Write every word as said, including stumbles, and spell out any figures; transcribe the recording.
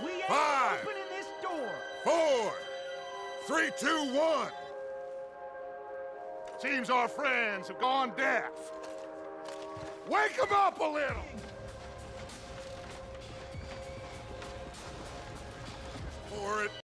We ain't Five. opening this door. Four, three, two, one. Seems our friends have gone deaf. Wake them up a little!